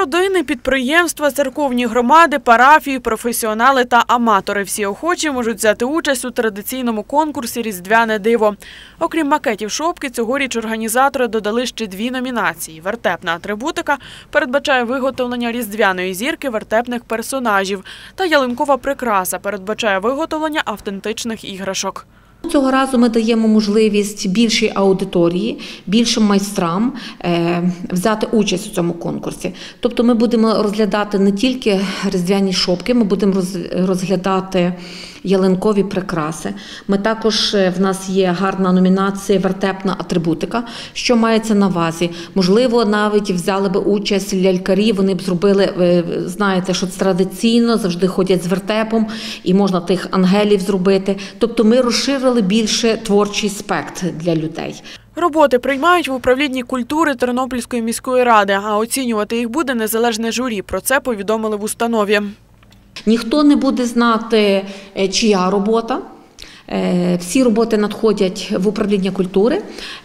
Родини, підприємства, церковні громади, парафії, професіонали та аматори – всі охочі можуть взяти участь у традиційному конкурсі «Різдвяне диво». Окрім макетів шопки, цьогоріч організатори додали ще 2 номінації. Вертепна атрибутика передбачає виготовлення різдвяної зірки вертепних персонажів, та ялинкова прикраса передбачає виготовлення автентичних іграшок. Цього разу ми даємо можливість більшій аудиторії, більшим майстрам взяти участь у цьому конкурсі. Тобто ми будемо розглядати не тільки різдвяні шопки, ми будемо розглядати ялинкові прикраси. Ми також, в нас є гарна номінація «Вертепна атрибутика». Що мається на увазі? Можливо, навіть взяли б участь лялькарі, вони б зробили, знаєте, що традиційно завжди ходять з вертепом і можна тих ангелів зробити. Тобто ми розширили більше творчий спектр для людей. Роботи приймають в управлінні культури Тернопільської міської ради, а оцінювати їх буде незалежне журі. Про це повідомили в установі. Ніхто не буде знати, чия робота. Всі роботи надходять в управління культури.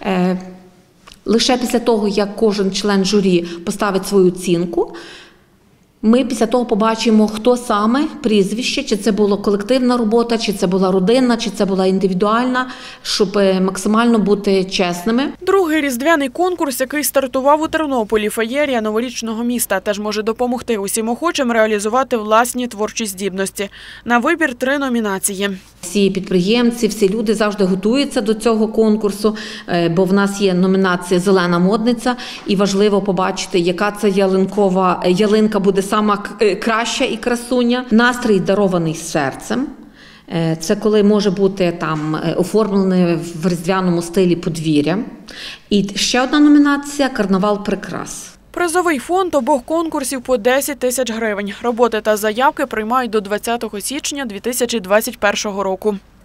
Лише після того, як кожен член журі поставить свою оцінку, ми після того побачимо, хто саме, прізвище, чи це була колективна робота, чи це була родинна, чи це була індивідуальна, щоб максимально бути чесними. Другий різдвяний конкурс, який стартував у Тернополі, «Феєрія новорічного міста», теж може допомогти усім охочим реалізувати власні творчі здібності. На вибір 3 номінації. Всі підприємці, всі люди завжди готуються до цього конкурсу, бо в нас є номінація «Зелена модниця» і важливо побачити, яка це ялинка буде сама краща і красуня. Настрій дарований серцем. Це коли може бути там оформлене в різдвяному стилі подвір'я. І ще одна номінація «Карнавал прикрас». Призовий фонд обох конкурсів по 10 тисяч гривень. Роботи та заявки приймають до 20 січня 2021 року.